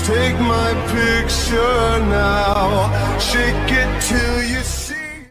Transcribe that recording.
Take my picture now, shake it till you see.